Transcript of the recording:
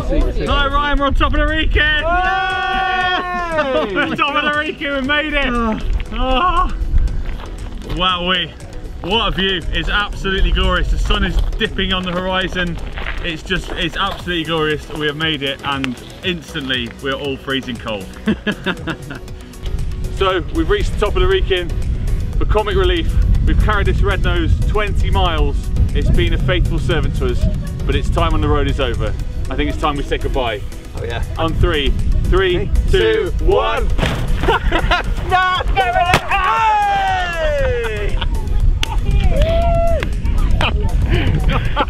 Hi Ryan, we're on top of the Wrekin! We're on top of the Wrekin, we made it! Oh. Wowee, what a view, it's absolutely glorious. The sun is dipping on the horizon, it's absolutely glorious. We have made it and instantly we're all freezing cold. So we've reached the top of the Wrekin. For comic relief, we've carried this red nose 20 miles. It's been a faithful servant to us, but its time on the road is over. I think it's time we say goodbye. Oh yeah. On 3, 3, 2, 1. No!